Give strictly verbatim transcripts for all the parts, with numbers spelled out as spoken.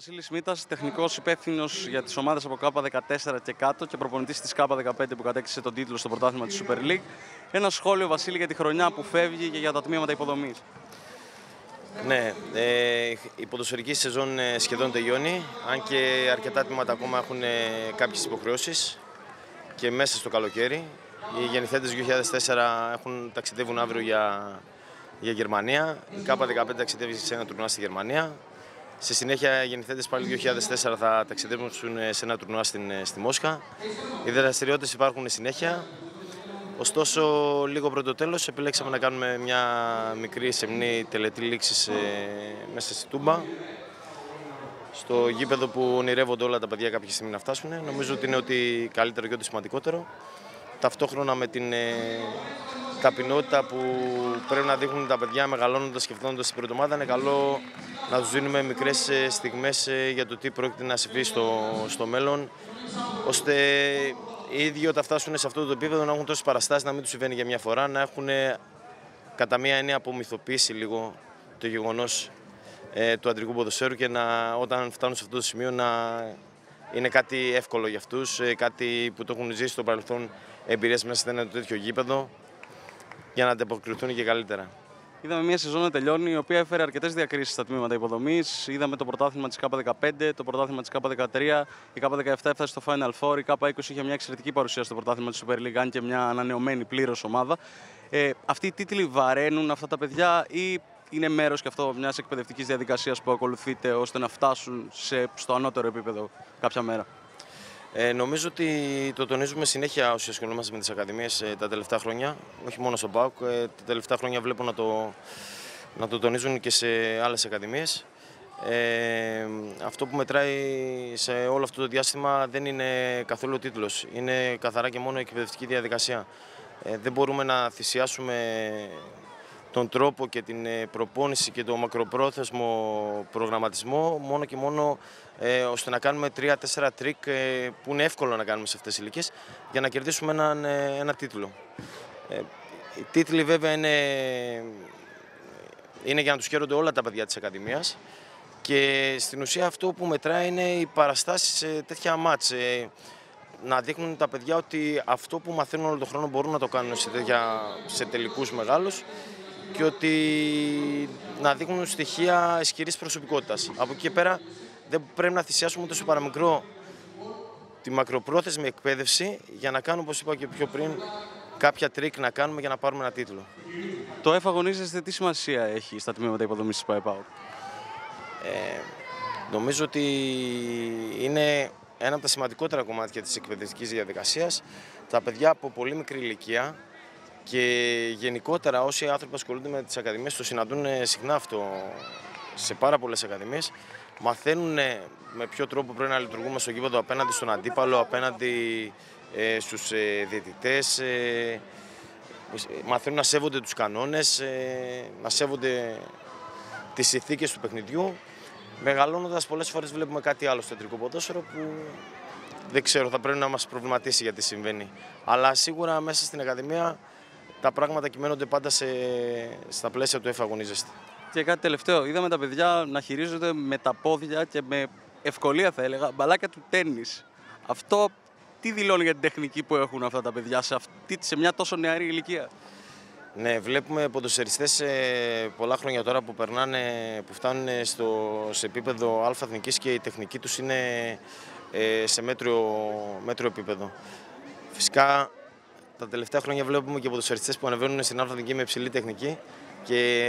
Βασίλης Μήτας, τεχνικός υπεύθυνος για τις ομάδες από Κάπα δεκατέσσερα και κάτω και προπονητής της Κάπα δεκαπέντε που κατέκτησε τον τίτλο στο πρωτάθλημα της Super League. Ένα σχόλιο, Βασίλη, για τη χρονιά που φεύγει και για τα τμήματα υποδομής. Ναι, ε, η ποδοσφαιρική σεζόν σχεδόν τελειώνει, αν και αρκετά τμήματα ακόμα έχουν κάποιες υποχρεώσεις και μέσα στο καλοκαίρι. Οι γεννηθέντες δύο χιλιάδες τέσσερα έχουν, ταξιδεύουν αύριο για, για Γερμανία. Η Κάπα δεκαπέντε ταξιδεύει σε ένα τουρνουά στη Γερμανία. Στη συνέχεια, οι γεννηθέντες πάλι δύο χιλιάδες τέσσερα θα ταξιδεύουν σε ένα τουρνουά στην, στη Μόσχα. Οι δραστηριότητες υπάρχουν συνέχεια. Ωστόσο, λίγο πρώτο τέλος, επιλέξαμε να κάνουμε μια μικρή σεμνή τελετή λήξης ε, μέσα στη Τούμπα. Στο γήπεδο που ονειρεύονται όλα τα παιδιά κάποια στιγμή να φτάσουν. Νομίζω ότι είναι ότι καλύτερο και ότι σημαντικότερο. Ταυτόχρονα με την ε, ταπεινότητα που πρέπει να δείχνουν τα παιδιά μεγαλώνοντας και φτάνοντας στην πρώτη ομάδα, είναι καλό να τους δίνουμε μικρές στιγμές για το τι πρόκειται να συμβεί στο, στο μέλλον, ώστε οι ίδιοι όταν φτάσουν σε αυτό το επίπεδο να έχουν τόσες παραστάσεις, να μην τους συμβαίνει για μια φορά, να έχουν κατά μία έννοια απομυθοποιήσει λίγο το γεγονός ε, του αντρικού ποδοσφαίρου και να, όταν φτάνουν σε αυτό το σημείο να είναι κάτι εύκολο για αυτούς, ε, κάτι που το έχουν ζήσει στο παρελθόν εμπειρίες μέσα σε ένα τέτοιο γήπεδο για να ανταποκριθούν και καλύτερα. Είδαμε μια σεζόν να τελειώνει, η οποία έφερε αρκετές διακρίσεις στα τμήματα υποδομής. Είδαμε το πρωτάθλημα της Κάπα δεκαπέντε, το πρωτάθλημα της Κάπα δεκατρία, η Κάπα δεκαεπτά έφτασε στο Final Four, η Κάπα είκοσι είχε μια εξαιρετική παρουσία στο πρωτάθλημα της Super League, αν και μια ανανεωμένη πλήρως ομάδα. Ε, αυτοί οι τίτλοι βαραίνουν αυτά τα παιδιά ή είναι μέρος και αυτό μιας εκπαιδευτικής διαδικασίας που ακολουθείτε ώστε να φτάσουν σε, στο ανώτερο επίπεδο κάποια μέρα? Ε, νομίζω ότι το τονίζουμε συνέχεια όσοι ασχολούμαστε με τις ακαδημίες ε, τα τελευταία χρόνια, όχι μόνο στο ΠΑΟΚ. Ε, τα τελευταία χρόνια βλέπω να το, να το τονίζουν και σε άλλες ακαδημίες. Ε, αυτό που μετράει σε όλο αυτό το διάστημα δεν είναι καθόλου ο τίτλος, είναι καθαρά και μόνο η εκπαιδευτική διαδικασία. Ε, δεν μπορούμε να θυσιάσουμε τον τρόπο και την προπόνηση και το μακροπρόθεσμο προγραμματισμό μόνο και μόνο ε, ώστε να κάνουμε τρία τέσσερα τρίκ ε, που είναι εύκολο να κάνουμε σε αυτές τις ηλικίες για να κερδίσουμε έναν, ε, ένα τίτλο. Ε, οι τίτλοι βέβαια είναι, είναι για να τους χαίρονται όλα τα παιδιά της Ακαδημίας και στην ουσία αυτό που μετράει είναι οι παραστάσεις σε τέτοια μάτς. Ε, να δείχνουν τα παιδιά ότι αυτό που μαθαίνουν όλο τον χρόνο μπορούν να το κάνουν σε, τέτοια, σε τελικούς μεγάλους και ότι να δείχνουν στοιχεία ισχυρής προσωπικότητας. Από εκεί και πέρα δεν πρέπει να θυσιάσουμε ούτε στο παραμικρό τη μακροπρόθεσμη εκπαίδευση για να κάνουμε, όπως είπα και πιο πριν, κάποια τρίκ να κάνουμε για να πάρουμε ένα τίτλο. Το ΕΦ αγωνίζεστε τι σημασία έχει στα τμήματα υποδομής της ΠΑΕΠΑΟΚ? Ε, νομίζω ότι είναι ένα από τα σημαντικότερα κομμάτια της εκπαιδευτικής διαδικασίας. Τα παιδιά από πολύ μικρή ηλικία και γενικότερα όσοι άνθρωποι ασχολούνται με τις ακαδημίες το συναντούν συχνά αυτό σε πάρα πολλές ακαδημίες. Μαθαίνουν με ποιο τρόπο πρέπει να λειτουργούμε στο γήπεδο απέναντι στον αντίπαλο, απέναντι ε, στους ε, διαιτητές. Ε, μαθαίνουν να σέβονται τους κανόνες, ε, να σέβονται τις συνθήκες του παιχνιδιού. Μεγαλώνοντας πολλές φορές βλέπουμε κάτι άλλο στο αντρικό ποδόσφαιρο που δεν ξέρω, θα πρέπει να μας προβληματίσει γιατί συμβαίνει. Αλλά σίγουρα μέσα στην Ακαδημία τα πράγματα κυμαίνονται πάντα σε, στα πλαίσια του ΕΦ αγωνίζεστε. Και κάτι τελευταίο, είδαμε τα παιδιά να χειρίζονται με τα πόδια και με ευκολία, θα έλεγα, μπαλάκια του τένις. Αυτό τι δηλώνει για την τεχνική που έχουν αυτά τα παιδιά σε, αυτή, σε μια τόσο νεαρή ηλικία? Ναι, βλέπουμε ποδοσφαιριστές ε, πολλά χρόνια τώρα που περνάνε, που φτάνουν στο, σε επίπεδο αλφα εθνικής και η τεχνική τους είναι ε, σε μέτριο, μέτριο επίπεδο. Φυσικά τα τελευταία χρόνια βλέπουμε και ποδοσφαιριστές που ανεβαίνουν στην αλφα εθνική με υψηλή τεχνική και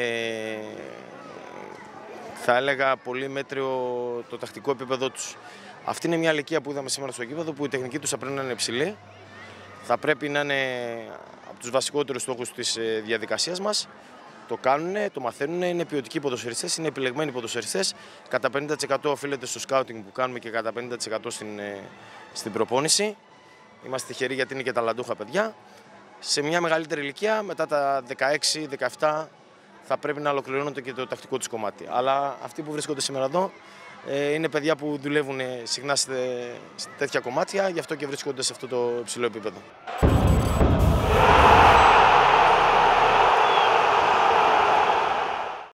θα έλεγα πολύ μέτριο το τακτικό επίπεδό τους. Αυτή είναι μια ηλικία που είδαμε σήμερα στο γήπεδο που η τεχνική τους θα πρέπει να είναι υψηλή. Θα πρέπει να είναι από τους βασικότερους στόχους της διαδικασίας μας. Το κάνουν, το μαθαίνουν, είναι ποιοτικοί ποδοσφαιριστές, είναι επιλεγμένοι ποδοσφαιριστές. Κατά πενήντα τοις εκατό οφείλεται στο σκάουτινγκ που κάνουμε και κατά πενήντα τοις εκατό στην, στην προπόνηση. Είμαστε τυχεροί γιατί είναι και ταλαντούχα παιδιά. Σε μια μεγαλύτερη ηλικία, μετά τα δεκαέξι δεκαεπτά, θα πρέπει να ολοκληρώνονται και το τακτικό τους κομμάτι. Αλλά αυτοί που βρίσκονται σήμερα εδώ είναι παιδιά που δουλεύουν συχνά σε τέτοια κομμάτια, γι' αυτό και βρίσκονται σε αυτό το υψηλό επίπεδο.